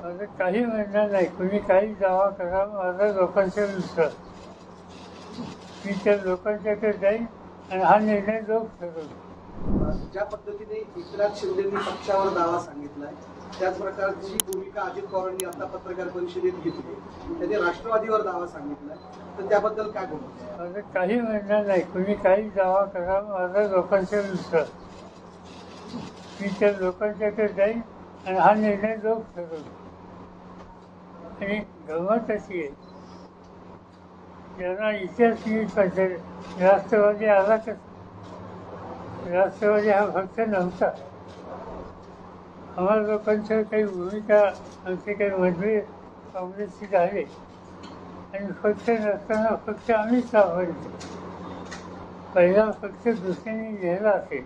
माझं काही म्हणणं नाही, कुणी काही दावा करा, माझा लोकांचा विश्वास. मी त्या लोकांच्याकडे जाईन आणि हा निर्णय लोक ठरवतो. ज्या पद्धतीने एकनाथ शिंदेंनी पक्षावर दावा सांगितलाय त्याच प्रकारची भूमिका अजित पवारांनी आता पत्रकार परिषदेत घेतली. त्यांनी राष्ट्रवादीवर दावा सांगितलाय, तर त्याबद्दल काय बोलतो? माझं काही म्हणणं नाही, कुणी काही दावा करा, माझा लोकांचा विश्वास. मी त्या लोकांच्याकडे जाईन आणि हा निर्णय लोक ठरवतो. आणि गंमत अशी आहे, ज्यांना इतिहास लिहित पाहिजे, राष्ट्रवादी आला कसं? राष्ट्रवादी हा फक्त नव्हता. आम्हाला लोकांच्या काही भूमिका, आमचे काही मतभेद काँग्रेसशी झाले आणि पक्ष नसताना फक्त आम्हीच सापडतो. पहिला पक्ष दुसऱ्याने लिहिला असेल,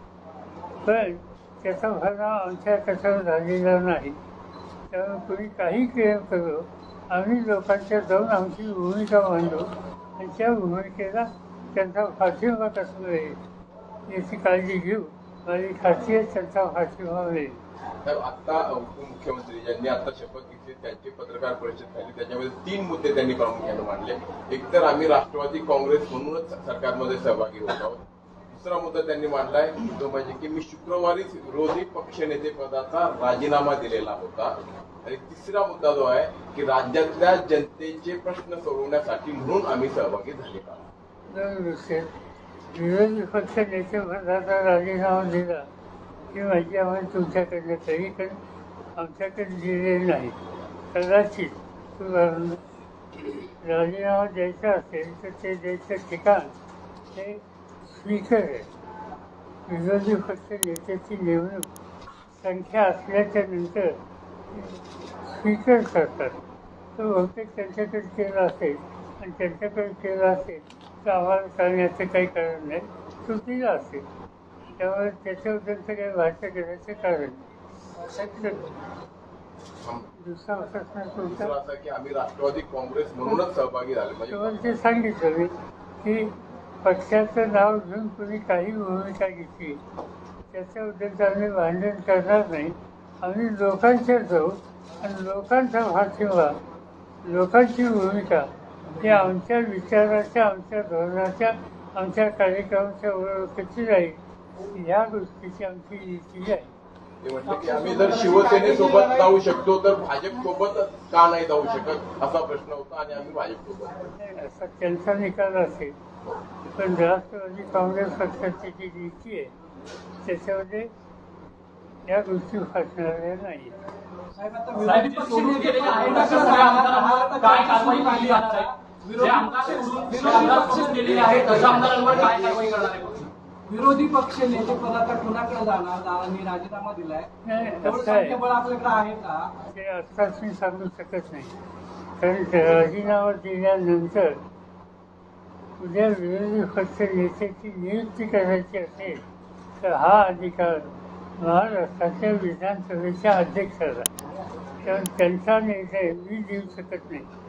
पण त्याचा परिणाम आमच्या कशावर झालेला नाही. त्यामुळे कुणी काही क्लेम करो, आम्ही लोकांच्या जाऊन आमची भूमिका मांडू आणि त्या भूमिकेला त्यांचा पाठिंबा कसं मिळेल याची काळजी घेऊ. माझी खात्री आहे त्यांचा पाठिंबा मिळेल. तर आता उपमुख्यमंत्री ज्यांनी आता शपथ घेतली त्यांची पत्रकार परिषद झाली, त्याच्यामध्ये 3 मुद्दे त्यांनी प्रामुख्याने मांडले. एक तर आम्ही राष्ट्रवादी काँग्रेस म्हणूनच सरकारमध्ये सहभागी होत आहोत. दुसरा मुद्दा त्यांनी मांडलाय तो म्हणजे की मी शुक्रवारीच विरोधी पक्षनेते पदाचा राजीनामा दिलेला होता. आणि तिसरा मुद्दा जो आहे की राज्यातल्या जनतेचे प्रश्न सोडवण्यासाठी म्हणून आम्ही सहभागी झालेलो आहोत. विरोधी पक्ष नेते पदाचा राजीनामा दिला ही माहिती आम्हाला तुमच्याकडनं तरी, कारण आमच्याकडे दिलेली नाही. कदाचित राजीनामा द्यायचा असेल तर ते द्यायचं ठिकाण हे स्पीकर आहे. विरोधी पक्ष नेत्याची नेमणूक संख्या असल्याच्या नंतर स्पीकर करतात. तो बहुतेक त्यांच्याकडे केला असेल आणि त्यांच्याकडे केला असेल तर आम्हाला करण्याचं काही कारण नाही, चुकीला असेल. त्यामुळे त्याच्याबद्दलचं काही भाष्य करायचं कारण दुसरा प्रश्न तुमचा की आम्ही राष्ट्रवादी काँग्रेस म्हणूनच सहभागी झाले. तुम्हाला ते सांगितलं मी की पक्षाचं नाव घेऊन तुम्ही काही भूमिका घेतली त्याच्याबद्दलचं आम्ही भांडण करणार नाही. आम्ही लोकांच्या जाऊ आणि लोकांचा पाठिंबा, लोकांची भूमिका ही आमच्या विचाराच्या, आमच्या धोरणाच्या, आमच्या कार्यक्रमाच्या ओळखीची राहील. ह्या गोष्टीची आमची नीती आहे. ते म्हटलं की आम्ही जर शिवसेनेसोबत जाऊ शकतो तर भाजपसोबत का नाही जाऊ शकत असा प्रश्न होता आणि आम्ही भाजपसोबत. असा त्यांचा निकाल असेल, पण राष्ट्रवादी काँग्रेस पक्षाची जी नीती आहे त्याच्यामध्ये या गोष्टी फासणाऱ्या नाही. विरोधी पक्ष नेते पदाचा कुणाकडे जाणार? दादांनी राजीनामा दिलाय, बळ आपल्याकडे आहे का ते आत्ताच मी सांगू शकत नाही. कारण राजीनामा दिल्यानंतर उद्या विरोधी पक्ष नेत्याची नियुक्ती करायची असेल तर हा अधिकार महाराष्ट्राच्या विधानसभेच्या अध्यक्षाला, त्यामुळे त्यांचा निर्णय मी देऊ शकत नाही.